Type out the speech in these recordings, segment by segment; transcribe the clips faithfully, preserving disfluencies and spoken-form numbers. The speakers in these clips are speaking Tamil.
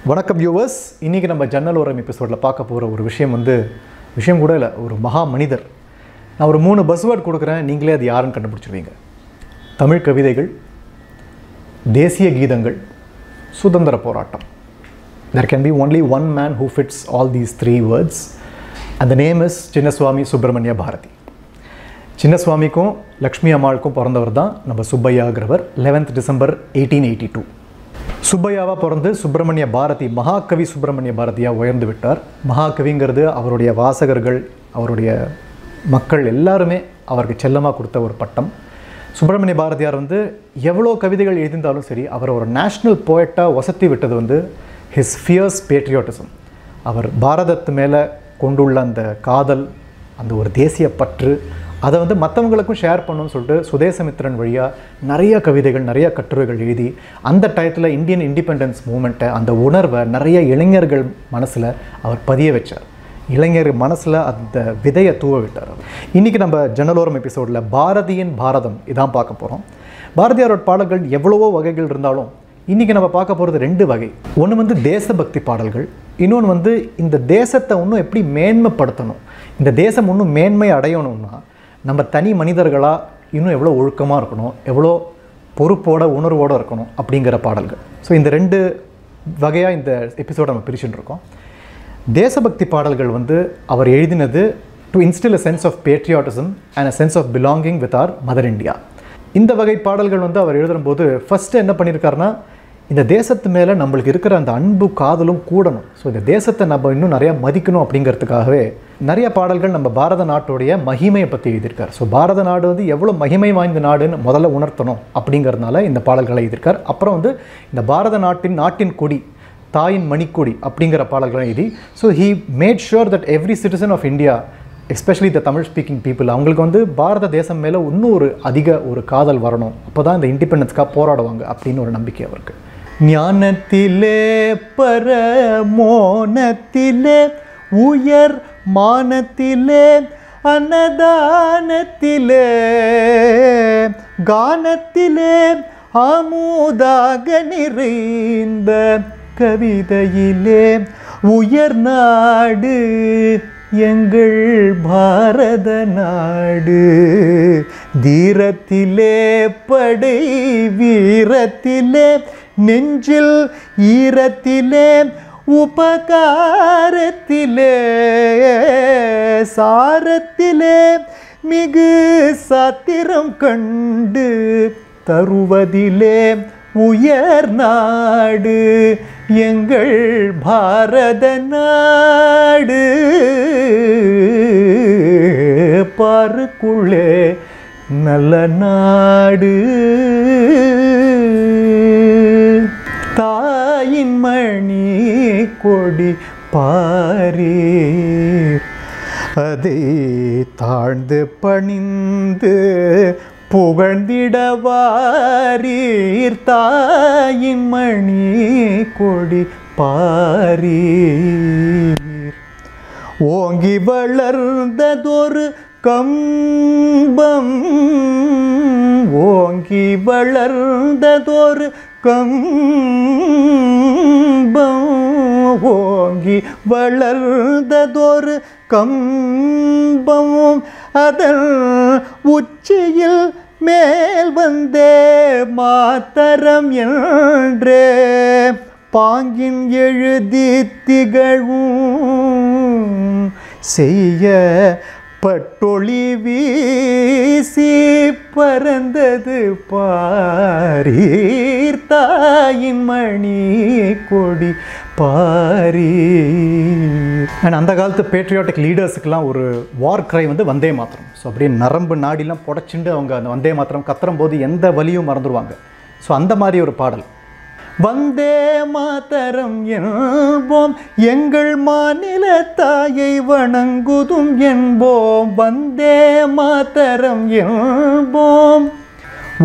வணக்கம் வியூவர்ஸ். இன்றைக்கி நம்ம ஜன்னல் ஓரம் எபிசோடில் பார்க்க போகிற ஒரு விஷயம் வந்து விஷயம் கூட இல்லை, ஒரு மகா மனிதர். நான் ஒரு மூணு பஸ்வேர்ட் கொடுக்குறேன், நீங்களே அது யாருன்னு கண்டுபிடிச்சிருவீங்க. தமிழ் கவிதைகள், தேசிய கீதங்கள், சுதந்திர போராட்டம். There can be only one man who fits all these three words and the name is Chinnaswamy Subramaniya Bharathi. சின்னசுவாமிக்கும் Lakshmi அம்மாளுக்கும் பிறந்தவர் தான் நம்ம சுப்பையாகிறவர். Eleventh December eighteen eighty two சுப்பையாவாக பிறந்து சுப்பிரமணிய பாரதி, மகாகவி சுப்பிரமணிய பாரதியாக உயர்ந்து விட்டார். மகாகவிங்கிறது அவருடைய வாசகர்கள், அவருடைய மக்கள் எல்லாருமே அவருக்கு செல்லமாக கொடுத்த ஒரு பட்டம். சுப்பிரமணிய பாரதியார் வந்து எவ்வளோ கவிதைகள் எழுதியிருந்தாலும் சரி, அவர் ஒரு நேஷ்னல் போயட்டாக வசத்தி விட்டது வந்து ஹிஸ் ஃபியர்ஸ் பேட்ரியாட்டிசம். அவர் பாரதத்து மேலே கொண்டுள்ள அந்த காதல், அந்த ஒரு தேசிய பற்று, அதை வந்து மற்றவங்களுக்கும் ஷேர் பண்ணணும்னு சொல்லிட்டு சுதேசமித்திரன் வழியாக நிறைய கவிதைகள், நிறைய கட்டுரைகள் எழுதி அந்த டயத்தில் இந்தியன் இண்டிபெண்டன்ஸ் மூமெண்ட்டை, அந்த உணர்வை நிறைய இளைஞர்கள் மனசில் அவர் பதிய வச்சார். இளைஞர் மனசில் அந்த விதையை தூவ விட்டார். இன்றைக்கி நம்ம ஜன்னல் ஓரம் எபிசோடில் பாரதியின் பாரதம் இதான் பார்க்க போகிறோம். பாரதியாரோட பாடல்கள் எவ்வளவோ வகைகள் இருந்தாலும் இன்றைக்கி நம்ம பார்க்க போகிறது ரெண்டு வகை. ஒன்று வந்து தேசபக்தி பாடல்கள், இன்னொன்று வந்து இந்த தேசத்தை இன்னும் எப்படி மேன்மைப்படுத்தணும், இந்த தேசம் இன்னும் மேன்மை அடையணும்னா நம்ம தனி மனிதர்களாக இன்னும் எவ்வளோ ஒழுக்கமாக இருக்கணும், எவ்வளோ பொறுப்போட உணர்வோடு இருக்கணும் அப்படிங்கிற பாடல்கள். ஸோ இந்த ரெண்டு வகையாக இந்த எபிசோடை நம்ம பிரிச்சுட்டு இருக்கோம். தேசபக்தி பாடல்கள் வந்து அவர் எழுதினது to instil a sense of patriotism and a sense of belonging with our mother India. இந்த வகை பாடல்கள் வந்து அவர் எழுதும்போது ஃபஸ்ட்டு என்ன பண்ணியிருக்காருன்னா, இந்த தேசத்து மேலே நம்மளுக்கு இருக்கிற அந்த அன்பு காதலும் கூடணும், ஸோ இந்த தேசத்தை நம்ம இன்னும் நிறையா மதிக்கணும் அப்படிங்கிறதுக்காகவே நிறைய பாடல்கள் நம்ம பாரத நாட்டுடைய மகிமையை பற்றி எழுதியிருக்கார். ஸோ பாரத நாடு வந்து எவ்வளோ மகிமை வாய்ந்த நாடுன்னு முதல்ல உணர்த்தணும் அப்படிங்கிறதுனால இந்த பாடல்களை எழுதியிருக்கார். அப்புறம் வந்து இந்த பாரத நாட்டின் நாட்டின் கொடி, தாயின் மணிக்கொடி அப்படிங்கிற பாடல்களை எழுதி, so he made sure that every citizen of India, especially the Tamil speaking people, அவங்களுக்கு வந்து பாரத தேசம் மேலே இன்னும் ஒரு அதிக ஒரு காதல் வரணும், அப்போ தான் இந்த இண்டிபெண்டன்ஸ்க்காக போராடுவாங்க அப்படின்னு ஒரு நம்பிக்கை அவருக்கு. ஞானத்திலே பரமோனத்திலே உயர் மானத்திலே அன்னதானத்திலே கானத்திலே அமுதாக நிறைந்த கவிதையிலே உயர் நாடு எங்கள் பாரத நாடு. தீரத்திலே படை வீரத்திலே நெஞ்சில் ஈரத்திலே உபகாரத்திலே சாரத்திலே மிகு சாத்திரம் கண்டு தருவதிலே உயர் நாடு எங்கள் பாரத நாடு. பாருக்குள்ளே நல்ல நாடு, தாயின் மணி கொடி பாரீர், அதை தாழ்ந்து பணிந்து புகழ்ந்திடவாரீர். தாயின் மணி கொடி பாரீர், ஓங்கி வளர்ந்ததொரு கம்பம், ஓங்கி வளர்ந்ததொரு கம்பம், ஓங்கி வளர்ந்ததொரு கம்பம், அதன் உச்சியில் மேல் வந்தே மாத்தரம் என்றே பாங்கின் எழுதி திகழும் செய்ய பட்டொளி வீசி பறந்தது பாரீர். தாயின் மணி கொடி பாரீர். அண்ட் அந்த காலத்து பேட்ரியாட்டிக் லீடர்ஸுக்கெல்லாம் ஒரு வார் கிரை வந்து வந்தே மாத்திரம். ஸோ அப்படியே நரம்பு நாடிலாம் புடச்சிண்டு அவங்க அந்த வந்தே மாத்திரம் கத்துறம் போது எந்த வலியும் மறந்துடுவாங்க. ஸோ அந்த மாதிரி ஒரு பாடல். வந்தே மாதரம் என்போம், எங்கள் மாநில தாயை வணங்குதும் என்போம். வந்தே மாதரம் என்போம்,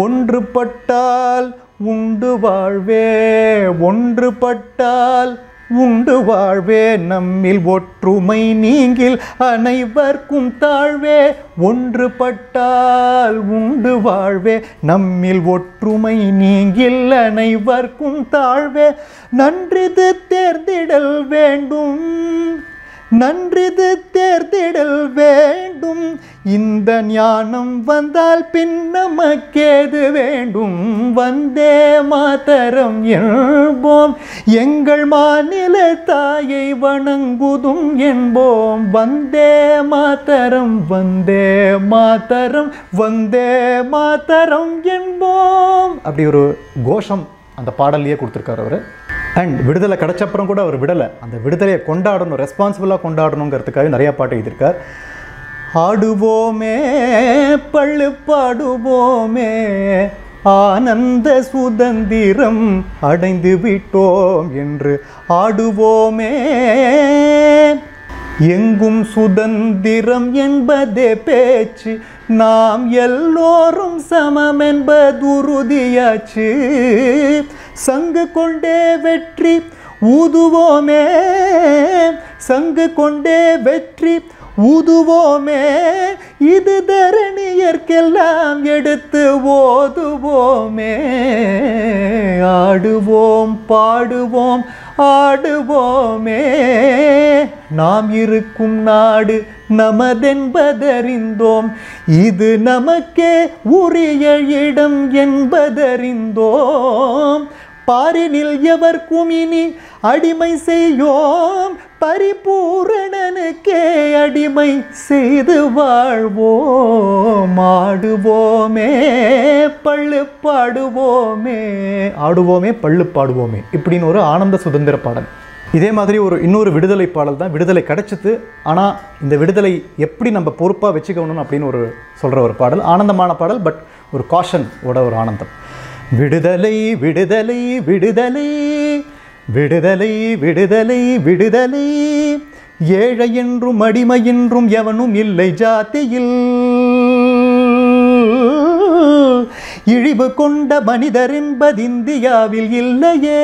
ஒன்றுபட்டால் உண்டு வாழ்வே, ஒன்றுபட்டால் உண்டு வாழ்வே நம்மில் ஒற்றுமை நீங்கில் அனைவர்க்கும் தாழ்வே ஒன்றுபட்டால் உண்டு வாழ்வே நம்மில் ஒற்றுமை நீங்கில் அனைவர்க்கும் தாழ்வே நன்றிது தேர்ந்திடல் வேண்டும் நன்றிது தேர்ந்திடல் வேண்டும் இந்த ஞானம் வந்தால் பின் நமக்கேது வேண்டும் வந்தே மாதரம் என்போம் எங்கள் மாநில தாயை வணங்குதும் என்போம் வந்தே மாதரம் வந்தே மாதரம் வந்தே மாதரம் என்போம் அப்படி ஒரு கோஷம் அந்த பாடல்லையே கொடுத்துருக்காரு அவர் அண்ட் விடுதலை கிடச்சப்புறம் கூட அவர் விடலை அந்த விடுதலையை கொண்டாடணும் ரெஸ்பான்சிபிளாக கொண்டாடணுங்கிறதுக்காக நிறையா பாட்டு எழுதியிருக்கார் ஆடுவோமே பள்ளு பாடுவோமே ஆனந்த சுதந்திரம் அடைந்து விட்டோம் என்று ஆடுவோமே எங்கும் சுதந்திரம் என்பதே பேச்சு நாம் எல்லோரும் சமம் என்பது உறுதியாச்சு சங்கு கொண்டே வெற்றி ஊதுவோமே சங்கு கொண்டே வெற்றி ஊதுவோமே இது தரணியர்க்கெல்லாம் எடுத்து ஓதுவோமே ஆடுவோம் பாடுவோம் ஆடுவோமே நாம் இருக்கும் நாடு நமதென்பதறிந்தோம் இது நமக்கே உரிய இடம் என்பதறிந்தோம் பாரினில் எவர்க்கும் இனி அடிமை செய்யோம் பரிபூரணனுக்கே அடிமை செய்து வாழ்வோம் ஆடுவோமே பள்ளு பாடுவோமே ஆடுவோமே பள்ளு பாடுவோமே இப்படின்னு ஒரு ஆனந்த சுதந்திர பாடல் இதே மாதிரி ஒரு இன்னொரு விடுதலை பாடல் தான் விடுதலை கிடைச்சிது ஆனால் இந்த விடுதலை எப்படி நம்ம பொறுப்பாக வச்சுக்கணும் அப்படின்னு ஒரு சொல்கிற ஒரு பாடல் ஆனந்தமான பாடல் பட் ஒரு காஷன் ஓட ஒரு ஆனந்தம் விடுதலை விடுதலை விடுதலை விடுதலை விடுதலை விடுதலை ஏழை என்றும் அடிமை என்றும் எவனும் இல்லை ஜாதியில் இழிவு கொண்ட மனிதர் என்பது இந்தியாவில் இல்லையே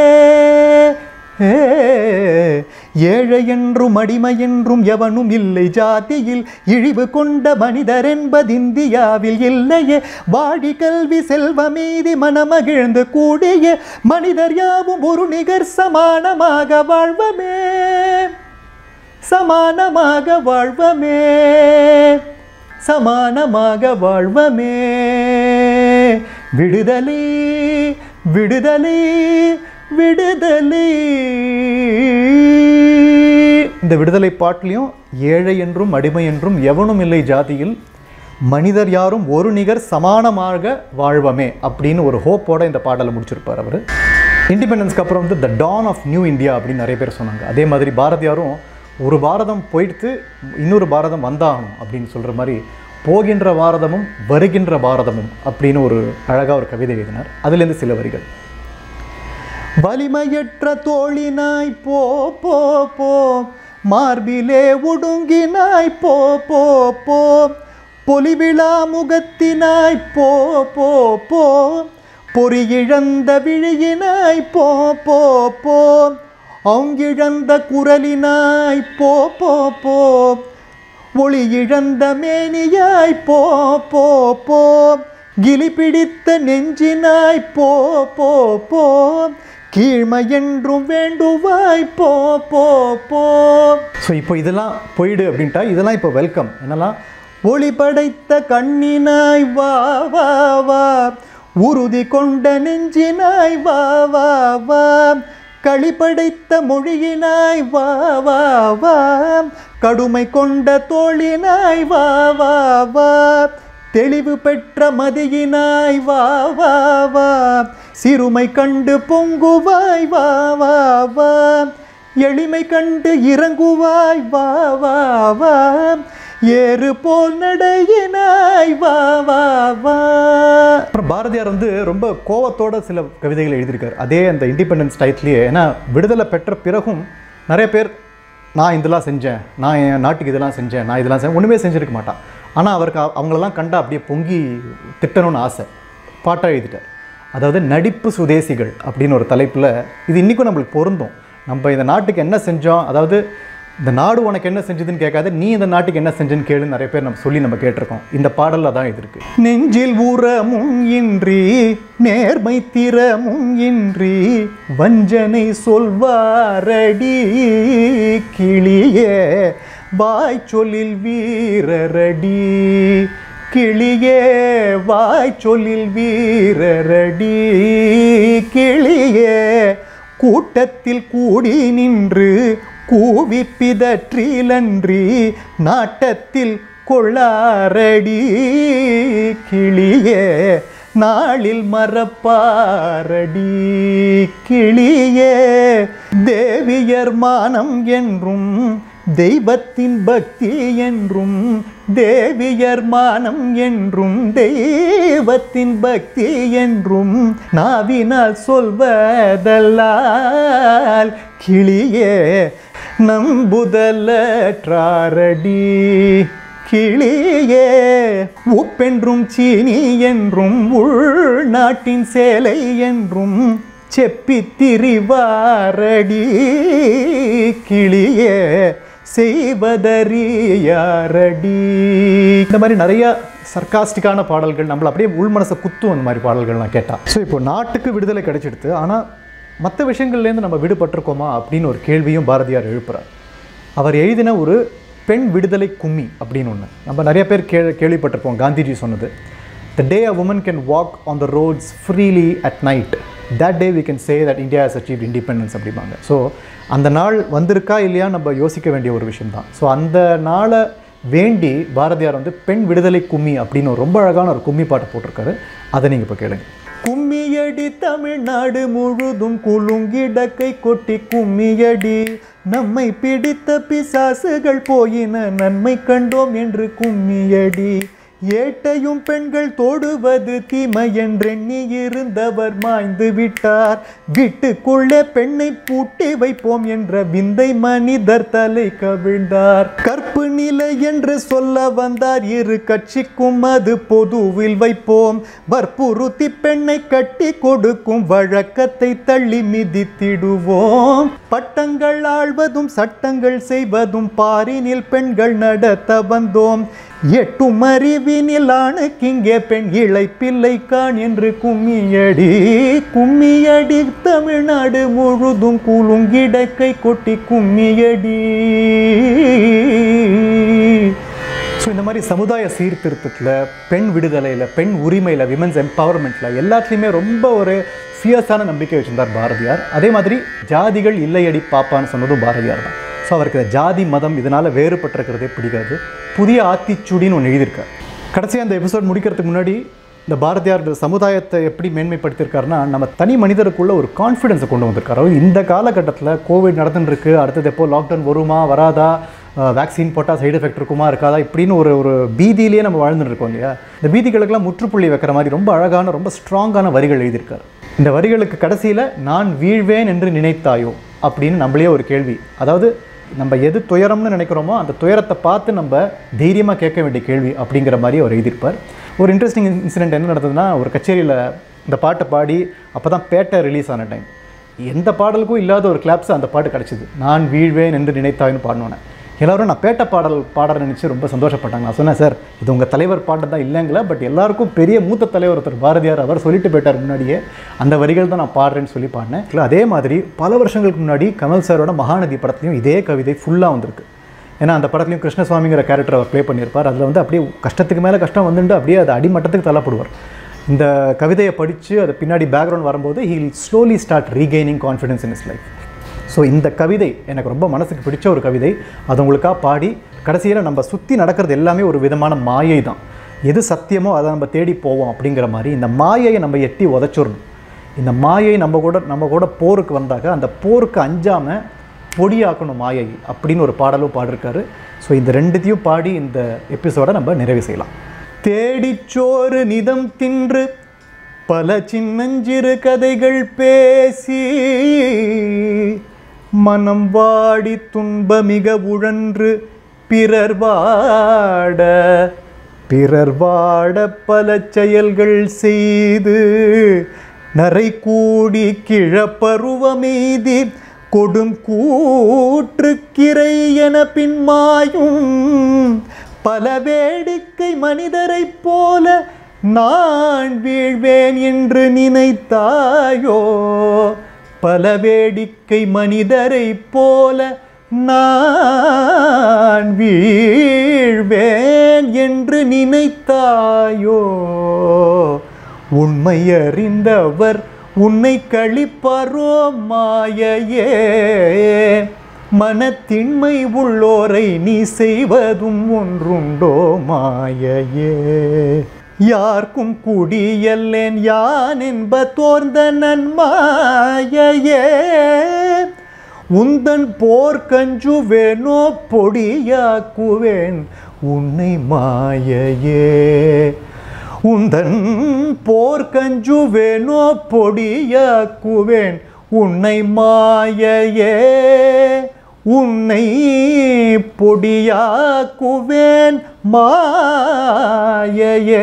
ஏழை என்றும் அடிமை என்றும் எவனும் இல்லை ஜாதியில் இழிவு கொண்ட மனிதர் என்பது இந்தியாவில் இல்லையே வாடி கல்வி செல்வமீதி மனமகிழ்ந்து கூடிய மனிதர் யாவும் ஒரு நிகர் சமானமாக வாழ்வமே சமானமாக வாழ்வமே சமானமாக வாழ்வமே விடுதலை விடுதலை விடுதலை இந்த விடுதலை பாட்டிலையும் ஏழை என்றும் அடிமை என்றும் எவனும் இல்லை ஜாதியில் மனிதர் யாரும் ஒரு நிகர் சமானமாக வாழ்வமே அப்படின்னு ஒரு ஹோப்போட இந்த பாடலை முடிச்சிருப்பார் அவர் இண்டிபெண்டன்ஸ்க்கு அப்புறம் வந்து the dawn of new India அப்படின்னு நிறைய பேர் சொன்னாங்க அதே மாதிரி பாரதியாரும் ஒரு பாரதம் போயிடுத்து இன்னொரு பாரதம் வந்தாகணும் அப்படின்னு சொல்கிற மாதிரி போகின்ற பாரதமும் வருகின்ற பாரதமும் அப்படின்னு ஒரு அழகாக ஒரு கவிதை எழுதினார் அதுலேருந்து சில வரிகள் வலிமையற்ற தோழினாய் போ போ போ மார்பிலே ஒடுங்கினாய் போ போ போ பொலிவிழா முகத்தினாய் போ போ போ பொறியிழந்த விழியினாய் போ போ போ அங்கிழந்த குரலினாய் போ போ போ ஒளி இழந்த மேனியாய் போ போ போ கிளி பிடித்த நெஞ்சினாய் போ போ போ கீழ்மை என்றும் வேண்டுவாய் போ போ போ ஸோ இப்போ இதெல்லாம் போயிடு அப்படின்ட்டா இதெல்லாம் இப்போ வெல்கம் என்னெல்லாம் ஒளி படைத்த கண்ணினாய் வா வா வா உறுதி கொண்ட நெஞ்சினாய் வா வா வா களி படைத்த மொழியினாய் வா வா வா கடுமை கொண்ட தோழினாய் வா வா வா தெளிவு பெற்ற மதியினாய் வா வா வா சிறுமை கண்டு பொங்குவாய் வா வா வா எளிமை கண்டு இறங்குவாய் வா வா வா ஏறு போல் நடையினாய் வா வா வா அப்புறம் பாரதியார் வந்து ரொம்ப கோவத்தோட சில கவிதைகள் எழுதியிருக்கார் அதே அந்த இண்டிபெண்டன்ஸ் டைட்லேயே ஏன்னா விடுதலை பெற்ற பிறகும் நிறைய பேர் நான் இதெல்லாம் செஞ்சேன் நான் என் நாட்டுக்கு இதெல்லாம் செஞ்சேன் நான் இதெல்லாம் செஞ்சேன் ஒன்றுமே செஞ்சுருக்க மாட்டான் ஆனால் அவருக்கு அவங்களெல்லாம் கண்டா அப்படியே பொங்கி திட்டணும்னு ஆசை பாட்டாக எழுதிட்டார் அதாவது நடிப்பு சுதேசிகள் அப்படின்னு ஒரு தலைப்பில் இது இன்றைக்கும் நம்மளுக்கு பொருந்தும் நம்ம இந்த நாட்டுக்கு என்ன செஞ்சோம், அதாவது இந்த நாடு உனக்கு என்ன செஞ்சதுன்னு கேட்காது, நீ இந்த நாட்டுக்கு என்ன செஞ்சுன்னு கேளுன்னு நிறைய பேர் நம்ம சொல்லி நம்ம கேட்டிருக்கோம். இந்த பாடலில் தான் இது இருக்கு. நெஞ்சில் உரமும் இன்றி நேர்மை திறமும் இன்றி வஞ்சனை சொல்வாரடி கிளியே வாய் சொல்லில் வீரரடி கிளியே வாய் சொல்லில் வீரரடி கிளியே கூட்டத்தில் கூடி நின்று கூவி பிதற்றிலன்றி நாட்டத்தில் கொள்ளாரடி கிளியே நாளில் மறப்பாரடி கிளியே தேவியர் மானம் என்றும் தெய்வத்தின் பக்தி என்றும் தேவியர் மானம் என்றும் தெய்வத்தின் பக்தி என்றும் நாவினால் சொல்வதல்லால் கிளியே நம்புதலற்றாரடி கிளியே உப்பென்றும் சீனி என்றும் உள்நாட்டின் சேலை என்றும் செப்பி திரிவாரடி கிளியே செய்வதறியாரடி. இந்த மாதிரி நிறைய சர்க்காஸ்டிக்கான பாடல்கள் நம்மளை அப்படியே உள் மனசை குத்தும் அந்த மாதிரி பாடல்கள்லாம் கேட்டால். ஸோ இப்போ நாட்டுக்கு விடுதலை கிடைச்சிடுது, ஆனால் மற்ற விஷயங்கள்லேருந்து நம்ம விடுபட்டிருக்கோமா அப்படின்னு ஒரு கேள்வியும் பாரதியார் எழுப்புறார். அவர் எழுதின ஒரு பெண் விடுதலை கும்மி அப்படின்னு ஒன்று நம்ம நிறைய பேர் கே கேள்விப்பட்டிருப்போம். காந்திஜி சொன்னது, the day a woman can walk on the roads freely at night, that day we can say that India has achieved independence அப்படிம்பாங்க. ஸோ அந்த நாள் வந்திருக்கா இல்லையா நம்ம யோசிக்க வேண்டிய ஒரு விஷயம் தான். ஸோ அந்த நாளை வேண்டி பாரதியார் வந்து பெண் விடுதலை கும்மி அப்படின்னு ஒரு ரொம்ப அழகான ஒரு கும்மி பாட்டை போட்டிருக்காரு. அதை நீங்கள் இப்போ கேளுங்க. கும்மியடி தமிழ்நாடு முழுதும் குலுங்கிடக்கை கொட்டி கும்மியடி நம்மை பிடித்த பிசாசுகள் போயின நன்மை கண்டோம் என்று கும்மியடி ஏட்டையும் பெண்கள் தோடுவது தீமை என்றெண்ணி இருந்தவர் மாய்ந்து விட்டார் வீட்டுக்குள்ளே பெண்ணை பூட்டி வைப்போம் என்ற விந்தை மனிதர் தலை கவிழ்ந்தார் கற்பு நிலை என்று சொல்ல வந்தார் இரு கட்சிக்கும் அது பொதுவில் வைப்போம் வற்புறுத்தி பெண்ணை கட்டி கொடுக்கும் வழக்கத்தை தள்ளி மிதித்திடுவோம் பட்டங்கள் ஆழ்வதும் சட்டங்கள் செய்வதும் பாரினில் பெண்கள் நடத்த வந்தோம் எட்டும் அறிவினில் ஆணுக்கிங்கே பெண் இளை பிள்ளை கான் என்று கும்மியடி கும்மியடி தமிழ்நாடு முழுதும் குலுங்கிடக்கை கொட்டி கும்மியடி. ஸோ இந்த மாதிரி சமுதாய சீர்திருத்தத்தில், பெண் விடுதலையில், பெண் உரிமையில், விமென்ஸ் எம்பவர்மெண்ட்டில் எல்லாத்துலேயுமே ரொம்ப ஒரு ஃபியர்ஸான நம்பிக்கை வச்சுருந்தார் பாரதியார். அதே மாதிரி ஜாதிகள் இல்லையடி பாப்பான்னு சொன்னதும் பாரதியார் தான். ஸோ அவருக்கு ஜாதி மதம் இதனால் வேறுபட்டிருக்கிறதே பிடிக்காது. புதிய ஆத்திச்சூடின்னு ஒன்று எழுதியிருக்கார். கடைசியாக அந்த எபிசோட் முடிக்கிறதுக்கு முன்னாடி இந்த பாரதியார் சமுதாயத்தை எப்படி மேன்மைப்படுத்தியிருக்காருன்னா, நம்ம தனி மனிதருக்குள்ள ஒரு கான்ஃபிடென்ஸை கொண்டு வந்திருக்காரு. இந்த காலகட்டத்தில் கோவிட் நடந்துருக்கு, அடுத்தது எப்போ லாக்டவுன் வருமா வராதா, வேக்சின் போட்டால் சைடு எஃபெக்ட் இருக்குமா இருக்காதா இப்படின்னு ஒரு ஒரு பீதியிலேயே நம்ம வாழ்ந்துட்டு இருக்கோம் இல்லையா. இந்த பீதிகளுக்கெல்லாம் முற்றுப்புள்ளி வைக்கிற மாதிரி ரொம்ப அழகான ரொம்ப ஸ்ட்ராங்கான வரிகள் எழுதியிருக்காரு. இந்த வரிகளுக்கு கடைசியில் நான் வீழ்வேன் என்று நினைத்தாயோ அப்படின்னு நம்மளே ஒரு கேள்வி, அதாவது நம்ம எது துயரம்னு நினைக்கிறோமோ அந்த துயரத்தை பார்த்து நம்ம தைரியமாக கேட்க வேண்டிய கேள்வி அப்படிங்கிற மாதிரி அவர் எழுதியிருப்பார். ஒரு இன்ட்ரெஸ்டிங் இன்சிடென்ட் என்ன நடந்ததுன்னா, ஒரு கச்சேரியில் இந்த பாட்டை பாடி அப்போ தான் பேட்டை ரிலீஸ் ஆன டைம், எந்த பாடலுக்கும் இல்லாத ஒரு கிளாப்ஸ் அந்த பாட்டு கிடச்சிது. நான் வீழ்வேன் என்று நினைத்தாயின்னு பாடினோன்னே எல்லோரும் நான் பேட்டை பாடல் பாடல் நினச்சி ரொம்ப சந்தோஷப்பட்டாங்க. நான் சொன்னேன், சார் இது உங்கள் தலைவர் பாட்டு தான் இல்லைங்களா, பட் எல்லாருக்கும் பெரிய மூத்த தலைவர் ஒருத்தர் பாரதியார், அவர் சொல்லிட்டு போயிட்டார் முன்னாடியே, அந்த வரிகள் தான் நான் பாடுறேன்னு சொல்லி பாடினேன். இல்லை அதே மாதிரி பல வருஷங்களுக்கு முன்னாடி கமல் சாரோட மகாநதி படத்துலையும் இதே கவிதை ஃபுல்லாக வந்திருக்கு. ஏன்னா அந்த படத்துலையும் கிருஷ்ணசுவாமிங்கிற கேரக்டர் அவர் ப்ளே பண்ணியிருப்பார். அதில் வந்து அப்படியே கஷ்டத்துக்கு மேலே கஷ்டம் வந்துட்டு அப்படியே அது அடிமட்டத்துக்கு தள்ளப்படுவார். இந்த கவிதையை படித்து அது பின்னாடி பேக்ரவுண்ட் வரும்போது he will slowly start regaining confidence in his life. So இந்த கவிதை எனக்கு ரொம்ப மனசுக்கு பிடிச்ச ஒரு கவிதை. அது உங்களுக்காக பாடி கடைசியில் நம்ம சுற்றி நடக்கிறது எல்லாமே ஒரு விதமான மாயை தான். எது சத்தியமோ அதை நம்ம தேடி போவோம் அப்படிங்கிற மாதிரி இந்த மாயையை நம்ம எட்டி உதச்சிடணும். இந்த மாயை நம்ம கூட நம்ம கூட போருக்கு வந்தாக்க அந்த போருக்கு அஞ்சாமல் பொடியாக்கணும் மாயை அப்படின்னு ஒரு பாடலும் பாடிருக்காரு. ஸோ இந்த ரெண்டுத்தையும் பாடி இந்த எபிசோடை நம்ம நிறைவு செய்யலாம். தேடிச்சோறு நிதம் தின்று பல சின்னஞ்சிறு கதைகள் பேசி மனம் வாடி துன்ப மிக உழன்று பிறர் வாட பிறர் வாட பல செயல்கள் செய்து நரை கூடி கிழப்பருவமீதி கொடும் கூற்றுக்கிரை என பின்மாயும் பல வேடிக்கை மனிதரைப் போல நான் வீழ்வேன் என்று நினைத்தாயோ? பல வேடிக்கை மனிதரைப் போல நான் வீழ்வேன் என்று நினைத்தாயோ? உண்மை அறிந்தவர் உன்னை கழிப்பாரோ மாயையே? மனத்திண்மை உள்ளோரை நீ செய்வதும் ஒன்றுண்டோ மாயையே? யார்க்கும் குடியல்லேன் யான் என்ப தோர்ந்த நன்மாயையே. உந்தன் போர் கஞ்சுவேனோ பொடியாக்குவேன் உன்னை மாயையே. உந்தன் போர் கஞ்சுவேனோ பொடியாக்குவேன் உன்னை மாயையே. உன்னை பொடியாக்குவேன் மாயையே.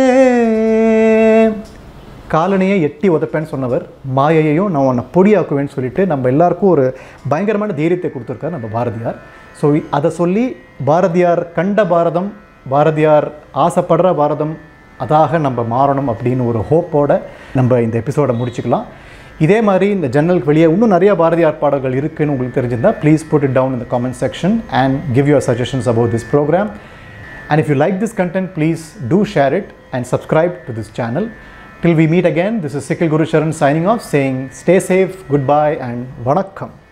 காலனையை எட்டி உதப்பேன்னு சொன்னவர் மாயையையும் நான் உன்னை பொடியாக்குவேன்னு சொல்லிட்டு நம்ம எல்லாருக்கும் ஒரு பயங்கரமான தைரியத்தை கொடுத்துருக்கார் நம்ம பாரதியார். ஸோ அதை சொல்லி பாரதியார் கண்ட பாரதம், பாரதியார் ஆசைப்படுற பாரதம் அதாக நம்ம மாறணும் அப்படின்னு ஒரு ஹோப்போடு நம்ம இந்த எபிசோடை முடிச்சுக்கலாம். இதே மாதிரி இந்த ஜன்னலுக்கு வெளியே இன்னும் நிறைய பாரதியார் பாடல்கள் இருக்குன்னு உங்களுக்கு தெரிஞ்சிருந்தால் please put it down in the comment section and give your suggestions about this programme. And if you like this content, please do share it and subscribe to this channel. Till we meet again, this is Sikkil Gurucharan signing off, saying stay safe, goodbye and vanakkam.